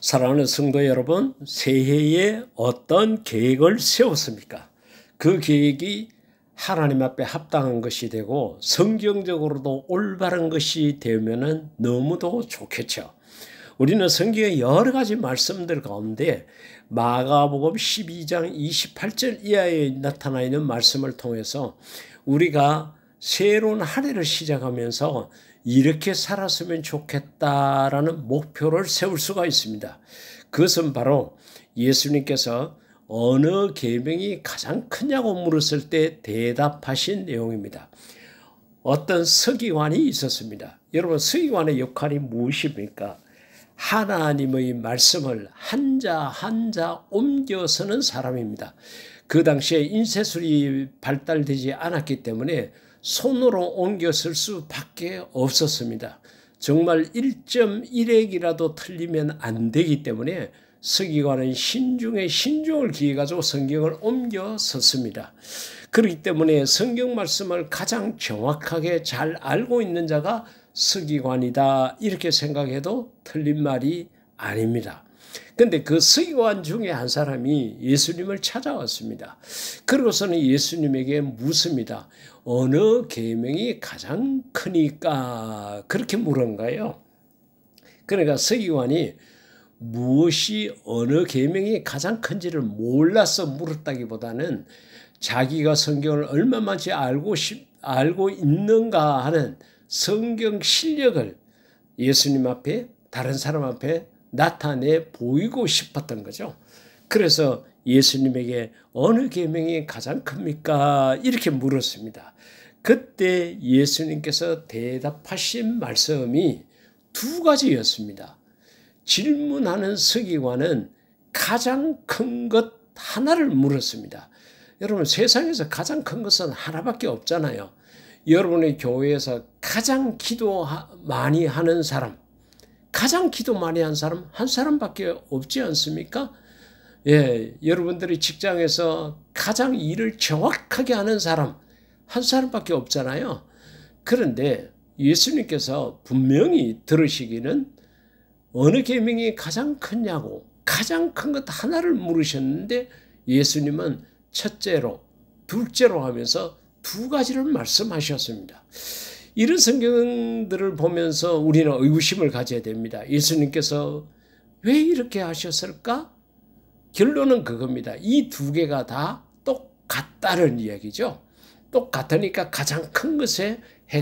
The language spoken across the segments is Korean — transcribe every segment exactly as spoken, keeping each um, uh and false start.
사랑하는 성도 여러분, 새해에 어떤 계획을 세웠습니까? 그 계획이 하나님 앞에 합당한 것이 되고 성경적으로도 올바른 것이 되면 너무도 좋겠죠. 우리는 성경의 여러 가지 말씀들 가운데 마가복음 십이 장 이십팔 절 이하에 나타나 있는 말씀을 통해서 우리가 새로운 한 해를 시작하면서 이렇게 살았으면 좋겠다라는 목표를 세울 수가 있습니다. 그것은 바로 예수님께서 어느 계명이 가장 크냐고 물었을 때 대답하신 내용입니다. 어떤 서기관이 있었습니다. 여러분, 서기관의 역할이 무엇입니까? 하나님의 말씀을 한자 한자 옮겨서는 사람입니다. 그 당시에 인쇄술이 발달되지 않았기 때문에 손으로 옮겨 쓸 수밖에 없었습니다. 정말 일 점 일 획이라도 틀리면 안 되기 때문에 서기관은 신중에 신중을 기해가지고 성경을 옮겨 썼습니다. 그렇기 때문에 성경 말씀을 가장 정확하게 잘 알고 있는 자가 서기관이다, 이렇게 생각해도 틀린 말이 아닙니다. 그런데 그 서기관 중에 한 사람이 예수님을 찾아왔습니다. 그러고서는 예수님에게 묻습니다. 어느 계명이 가장 크니까? 그렇게 물은가요? 그러니까 서기관이 무엇이 어느 계명이 가장 큰지를 몰라서 물었다기보다는 자기가 성경을 얼마만치 알고 싶, 알고 있는가 하는 성경 실력을 예수님 앞에, 다른 사람 앞에 나타내 보이고 싶었던 거죠. 그래서 예수님에게 어느 계명이 가장 큽니까? 이렇게 물었습니다. 그때 예수님께서 대답하신 말씀이 두 가지였습니다. 질문하는 서기관은 가장 큰 것 하나를 물었습니다. 여러분, 세상에서 가장 큰 것은 하나밖에 없잖아요. 여러분의 교회에서 가장 기도 많이 하는 사람, 가장 기도 많이 한 사람 한 사람밖에 없지 않습니까? 예, 여러분들이 직장에서 가장 일을 정확하게 하는 사람 한 사람밖에 없잖아요. 그런데 예수님께서 분명히 들으시기는 어느 계명이 가장 크냐고 가장 큰 것 하나를 물으셨는데 예수님은 첫째로, 둘째로 하면서 두 가지를 말씀하셨습니다. 이런 성경들을 보면서 우리는 의구심을 가져야 됩니다. 예수님께서 왜 이렇게 하셨을까? 결론은 그겁니다. 이 두 개가 다 똑같다는 이야기죠. 똑같으니까 가장 큰 것에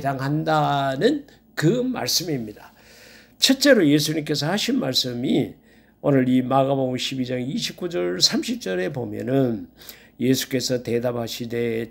해당한다는 그 말씀입니다. 첫째로 예수님께서 하신 말씀이 오늘 이 마가복음 십이 장 이십구 절 삼십 절에 보면은 예수께서 대답하시되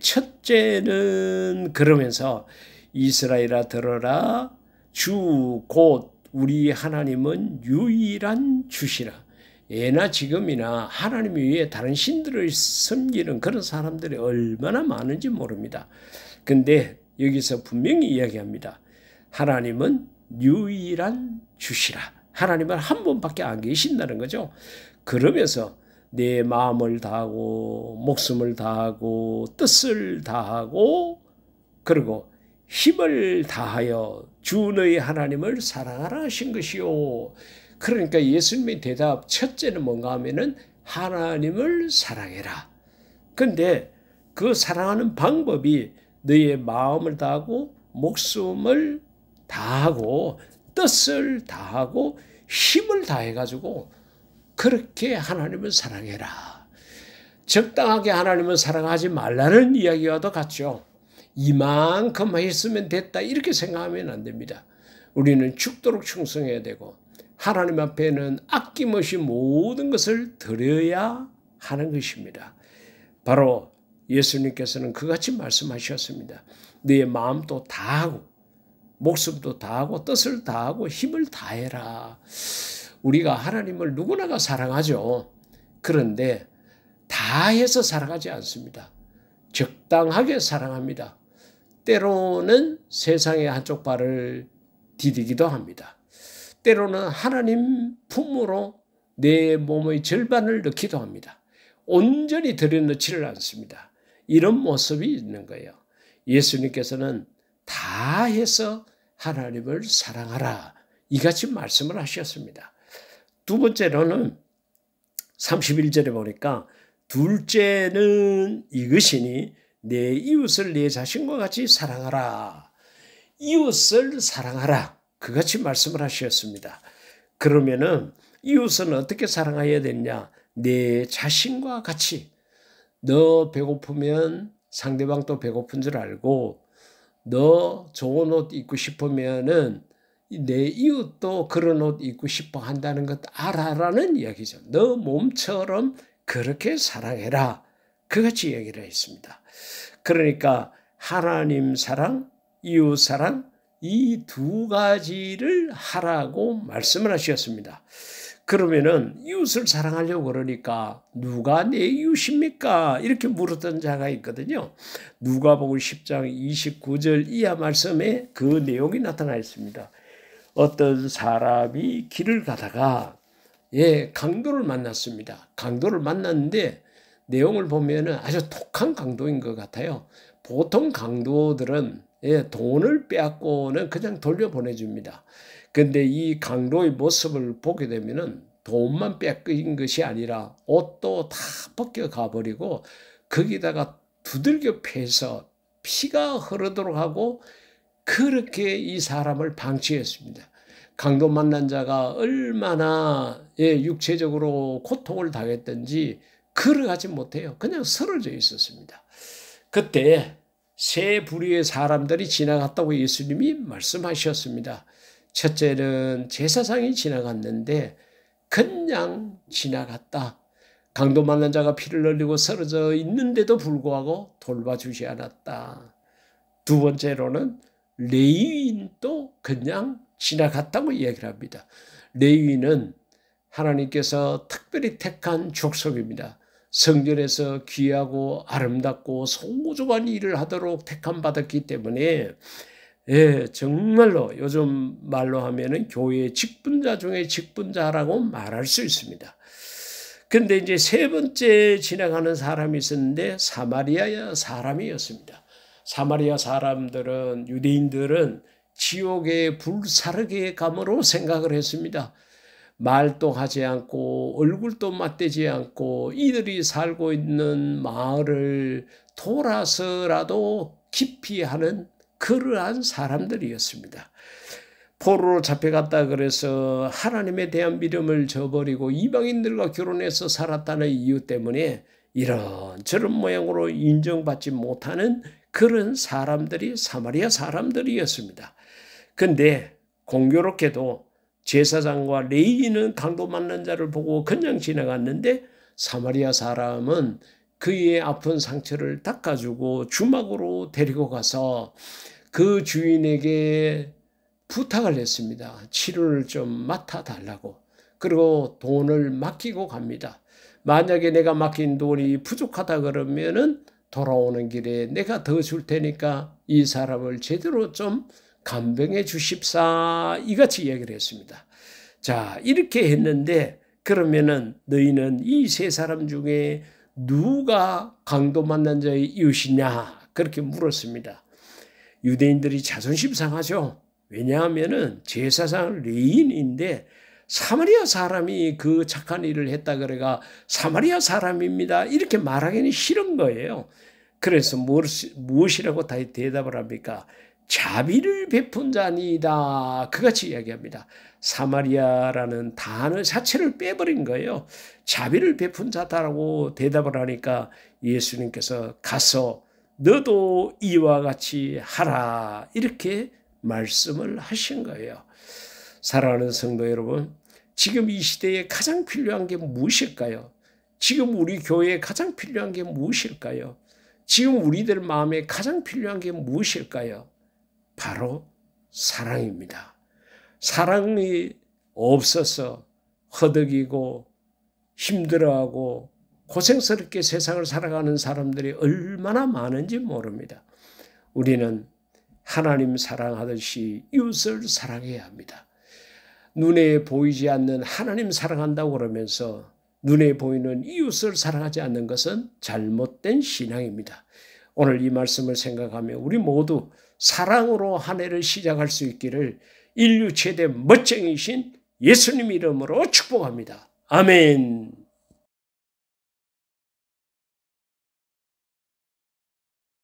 첫째는 그러면서 이스라엘아 들어라, 주 곧 우리 하나님은 유일한 주시라. 예나 지금이나 하나님 위에 다른 신들을 섬기는 그런 사람들이 얼마나 많은지 모릅니다. 근데 여기서 분명히 이야기합니다. 하나님은 유일한 주시라. 하나님은 한 분밖에 안 계신다는 거죠. 그러면서 내 마음을 다하고 목숨을 다하고 뜻을 다하고 그리고 힘을 다하여 주 너희 하나님을 사랑하라 하신 것이요. 그러니까 예수님의 대답 첫째는 뭔가 하면은 하나님을 사랑해라. 근데 그 사랑하는 방법이 너의 마음을 다하고 목숨을 다하고 뜻을 다하고 힘을 다해가지고 그렇게 하나님을 사랑해라. 적당하게 하나님을 사랑하지 말라는 이야기와도 같죠. 이만큼 했으면 됐다 이렇게 생각하면 안 됩니다. 우리는 죽도록 충성해야 되고 하나님 앞에는 아낌없이 모든 것을 드려야 하는 것입니다. 바로 예수님께서는 그같이 말씀하셨습니다. 네 마음도 다하고 목숨도 다하고 뜻을 다하고 힘을 다해라. 우리가 하나님을 누구나가 사랑하죠. 그런데 다해서 사랑하지 않습니다. 적당하게 사랑합니다. 때로는 세상의 한쪽 발을 디디기도 합니다. 때로는 하나님 품으로 내 몸의 절반을 넣기도 합니다. 온전히 들여넣지를 않습니다. 이런 모습이 있는 거예요. 예수님께서는 다해서 하나님을 사랑하라, 이같이 말씀을 하셨습니다. 두 번째로는 삼십일 절에 보니까 둘째는 이것이니 내 이웃을 내 자신과 같이 사랑하라. 이웃을 사랑하라. 그같이 말씀을 하셨습니다. 그러면은 이웃은 어떻게 사랑해야 되냐? 내 자신과 같이. 너 배고프면 상대방도 배고픈 줄 알고, 너 좋은 옷 입고 싶으면은 내 이웃도 그런 옷 입고 싶어 한다는 것 알아라는 이야기죠. 너 몸처럼 그렇게 사랑해라. 그같이 얘기를 했습니다. 그러니까 하나님 사랑, 이웃 사랑, 이 두 가지를 하라고 말씀을 하셨습니다. 그러면은 이웃을 사랑하려고 그러니까 누가 내 이웃입니까? 이렇게 물었던 자가 있거든요. 누가복음 십 장 이십구 절 이하 말씀에 그 내용이 나타나 있습니다. 어떤 사람이 길을 가다가 예, 강도를 만났습니다. 강도를 만났는데 내용을 보면은 아주 독한 강도인 것 같아요. 보통 강도들은 예, 돈을 빼앗고는 그냥 돌려보내줍니다. 근데 이 강도의 모습을 보게 되면은 돈만 뺏긴 것이 아니라 옷도 다 벗겨가 버리고 거기다가 두들겨 패서 피가 흐르도록 하고 그렇게 이 사람을 방치했습니다. 강도 만난 자가 얼마나 예, 육체적으로 고통을 당했던지 걸어가지 못해요. 그냥 쓰러져 있었습니다. 그때 세 부류의 사람들이 지나갔다고 예수님이 말씀하셨습니다. 첫째는 제사장이 지나갔는데 그냥 지나갔다. 강도 만난 자가 피를 흘리고 쓰러져 있는데도 불구하고 돌봐주지 않았다. 두 번째로는 레위인도 그냥 지나갔다고 얘기를 합니다. 레위인은 하나님께서 특별히 택한 족속입니다. 성전에서 귀하고 아름답고 소중한 일을 하도록 택함 받았기 때문에 예, 정말로 요즘 말로 하면은 교회의 직분자 중에 직분자라고 말할 수 있습니다. 근데 이제 세 번째 지나가는 사람이 있었는데 사마리아 사람이었습니다. 사마리아 사람들은, 유대인들은 지옥의 불사르게 감으로 생각을 했습니다. 말도 하지 않고 얼굴도 맞대지 않고 이들이 살고 있는 마을을 돌아서라도 깊이 하는 그러한 사람들이었습니다. 포로로 잡혀갔다 그래서 하나님에 대한 믿음을 저버리고 이방인들과 결혼해서 살았다는 이유 때문에 이런 저런 모양으로 인정받지 못하는 그런 사람들이 사마리아 사람들이었습니다. 근데 공교롭게도 제사장과 레위인은 강도 만난 자를 보고 그냥 지나갔는데 사마리아 사람은 그의 아픈 상처를 닦아주고 주막으로 데리고 가서 그 주인에게 부탁을 했습니다. 치료를 좀 맡아달라고. 그리고 돈을 맡기고 갑니다. 만약에 내가 맡긴 돈이 부족하다 그러면은 돌아오는 길에 내가 더 줄 테니까 이 사람을 제대로 좀 간병해 주십사. 이같이 얘기를 했습니다. 자, 이렇게 했는데 그러면은 너희는 이 세 사람 중에 누가 강도 만난 자의 이웃이냐? 그렇게 물었습니다. 유대인들이 자존심 상하죠. 왜냐하면은 제사장 레위인인데 사마리아 사람이 그 착한 일을 했다 그래가 사마리아 사람입니다. 이렇게 말하기는 싫은 거예요. 그래서 무엇이라고 다 대답을 합니까? 자비를 베푼 자니이다. 그같이 이야기합니다. 사마리아라는 단어 자체를 빼버린 거예요. 자비를 베푼 자다라고 대답을 하니까 예수님께서 가서 너도 이와 같이 하라. 이렇게 말씀을 하신 거예요. 사랑하는 성도 여러분, 지금 이 시대에 가장 필요한 게 무엇일까요? 지금 우리 교회에 가장 필요한 게 무엇일까요? 지금 우리들 마음에 가장 필요한 게 무엇일까요? 바로 사랑입니다. 사랑이 없어서 허덕이고 힘들어하고 고생스럽게 세상을 살아가는 사람들이 얼마나 많은지 모릅니다. 우리는 하나님 사랑하듯이 이웃을 사랑해야 합니다. 눈에 보이지 않는 하나님 사랑한다고 그러면서 눈에 보이는 이웃을 사랑하지 않는 것은 잘못된 신앙입니다. 오늘 이 말씀을 생각하며 우리 모두 사랑으로 한 해를 시작할 수 있기를 인류 최대 멋쟁이신 예수님 이름으로 축복합니다. 아멘.